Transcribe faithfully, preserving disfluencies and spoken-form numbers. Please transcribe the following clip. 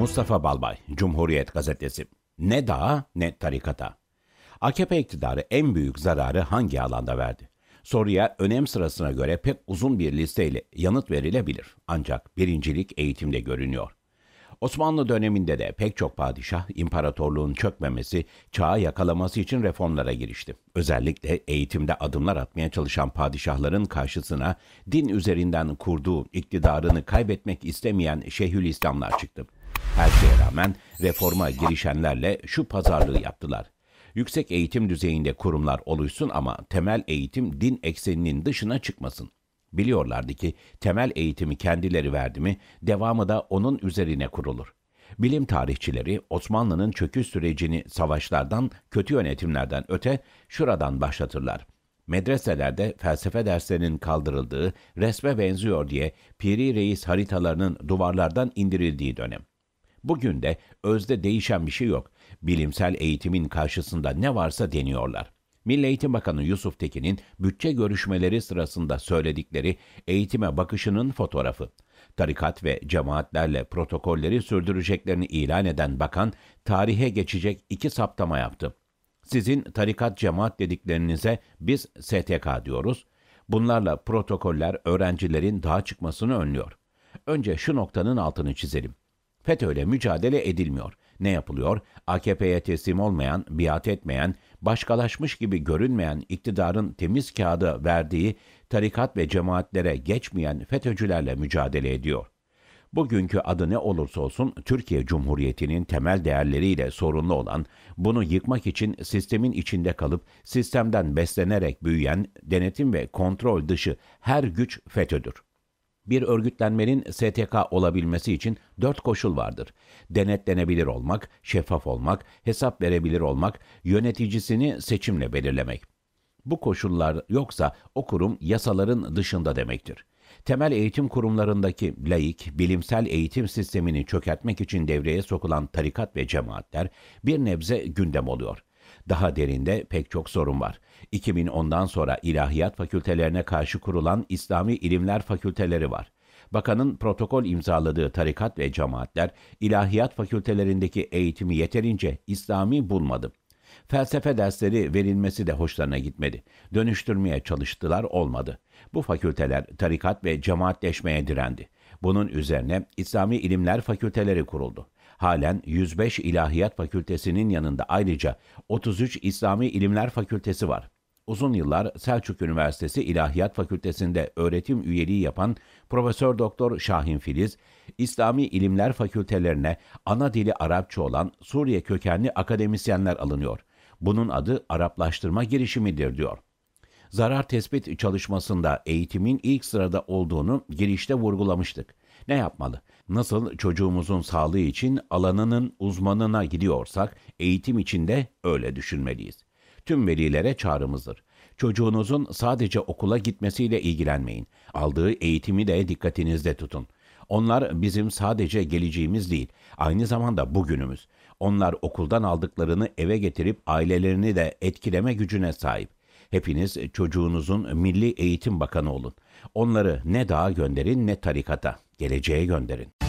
Mustafa Balbay, Cumhuriyet Gazetesi. Ne dağa ne tarikata. A K P iktidarı en büyük zararı hangi alanda verdi? Soruya önem sırasına göre pek uzun bir listeyle yanıt verilebilir. Ancak birincilik eğitimde görünüyor. Osmanlı döneminde de pek çok padişah imparatorluğun çökmemesi, çağı yakalaması için reformlara girişti. Özellikle eğitimde adımlar atmaya çalışan padişahların karşısına din üzerinden kurduğu iktidarını kaybetmek istemeyen Şeyhülislamlar çıktı. Her şeye rağmen reforma girişenlerle şu pazarlığı yaptılar. Yüksek eğitim düzeyinde kurumlar oluşsun ama temel eğitim din ekseninin dışına çıkmasın. Biliyorlardı ki temel eğitimi kendileri verdi mi, devamı da onun üzerine kurulur. Bilim tarihçileri Osmanlı'nın çöküş sürecini savaşlardan, kötü yönetimlerden öte şuradan başlatırlar. Medreselerde felsefe derslerinin kaldırıldığı, resme benziyor diye Piri Reis haritalarının duvarlardan indirildiği dönem. Bugün de özde değişen bir şey yok. Bilimsel eğitimin karşısında ne varsa deniyorlar. Milli Eğitim Bakanı Yusuf Tekin'in bütçe görüşmeleri sırasında söyledikleri eğitime bakışının fotoğrafı. Tarikat ve cemaatlerle protokolleri sürdüreceklerini ilan eden bakan, tarihe geçecek iki saptama yaptı. Sizin tarikat cemaat dediklerinize biz S T K diyoruz. Bunlarla protokoller öğrencilerin dağa çıkmasını önlüyor. Önce şu noktanın altını çizelim. FETÖ'yle mücadele edilmiyor. Ne yapılıyor? A K P'ye teslim olmayan, biat etmeyen, başkalaşmış gibi görünmeyen iktidarın temiz kağıda verdiği tarikat ve cemaatlere geçmeyen FETÖ'cülerle mücadele ediyor. Bugünkü adı ne olursa olsun Türkiye Cumhuriyeti'nin temel değerleriyle sorunlu olan, bunu yıkmak için sistemin içinde kalıp sistemden beslenerek büyüyen, denetim ve kontrol dışı her güç FETÖ'dür. Bir örgütlenmenin S T K olabilmesi için dört koşul vardır. Denetlenebilir olmak, şeffaf olmak, hesap verebilir olmak, yöneticisini seçimle belirlemek. Bu koşullar yoksa o kurum yasaların dışında demektir. Temel eğitim kurumlarındaki laik, bilimsel eğitim sistemini çökertmek için devreye sokulan tarikat ve cemaatler bir nebze gündem oluyor. Daha derinde pek çok sorun var. iki bin ondan sonra ilahiyat fakültelerine karşı kurulan İslami İlimler Fakülteleri var. Bakanın protokol imzaladığı tarikat ve cemaatler ilahiyat fakültelerindeki eğitimi yeterince İslami bulmadı. Felsefe dersleri verilmesi de hoşlarına gitmedi. Dönüştürmeye çalıştılar, olmadı. Bu fakülteler tarikat ve cemaatleşmeye direndi. Bunun üzerine İslami İlimler Fakülteleri kuruldu. Halen yüz beş İlahiyat Fakültesinin yanında ayrıca otuz üç İslami İlimler Fakültesi var. Uzun yıllar Selçuk Üniversitesi İlahiyat Fakültesi'nde öğretim üyeliği yapan Profesör Doktor Şahin Filiz, İslami İlimler Fakültelerine ana dili Arapça olan Suriye kökenli akademisyenler alınıyor. Bunun adı Araplaştırma girişimidir diyor. Zarar tespit çalışmasında eğitimin ilk sırada olduğunu girişte vurgulamıştık. Ne yapmalı? Nasıl çocuğumuzun sağlığı için alanının uzmanına gidiyorsak, eğitim için de öyle düşünmeliyiz. Tüm velilere çağrımızdır. Çocuğunuzun sadece okula gitmesiyle ilgilenmeyin. Aldığı eğitimi de dikkatinizde tutun. Onlar bizim sadece geleceğimiz değil, aynı zamanda bugünümüz. Onlar okuldan aldıklarını eve getirip ailelerini de etkileme gücüne sahip. Hepiniz çocuğunuzun Milli Eğitim Bakanı olun. Onları ne dağa gönderin ne tarikata, geleceğe gönderin.